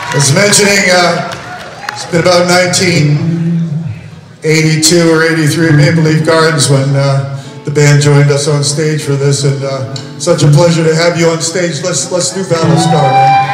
was mentioning, it's been about 1982 or 83 at Maple Leaf Gardens when the band joined us on stage for this, and such a pleasure to have you on stage. Let's do Battlestar, man.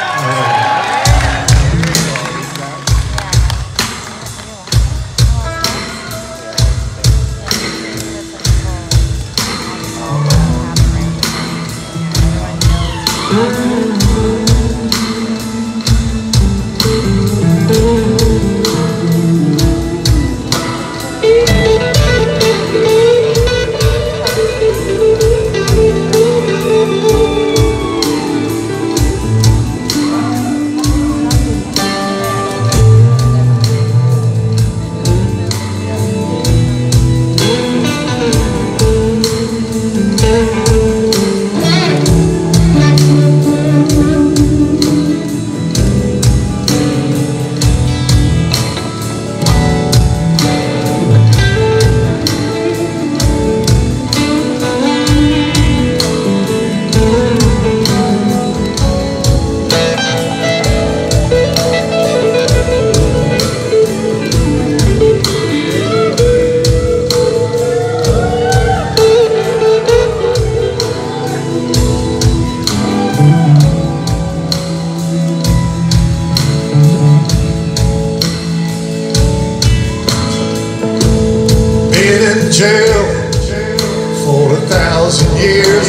Jail for 1,000 years,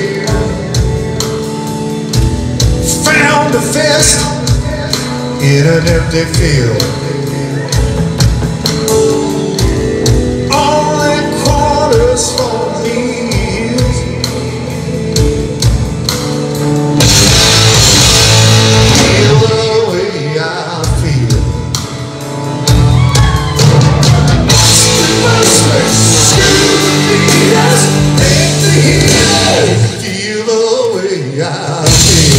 found a fist in an empty field. Only quarters for meals. Feel the way I feel. Feel the way I feel.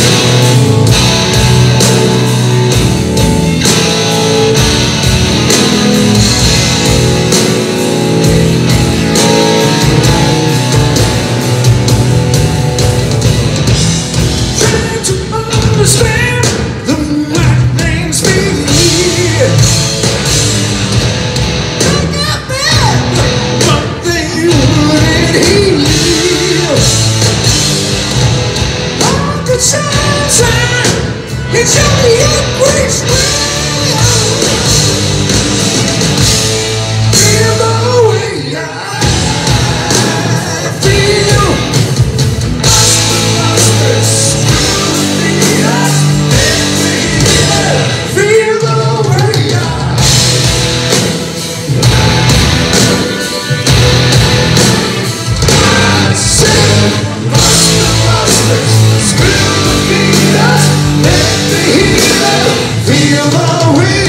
Trying to understand the might names me. It's only a quick feel the way I feel. Feel the way I said, feel the way